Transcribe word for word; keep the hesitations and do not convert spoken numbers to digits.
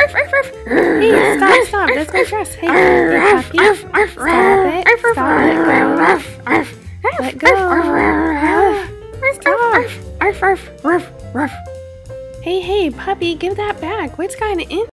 Hey, stop, stop. That's my dress. Hey, hey, puppy. Stop it. Stop. Let go. Let go. Stop. Hey, hey, puppy, give that back. What's going on?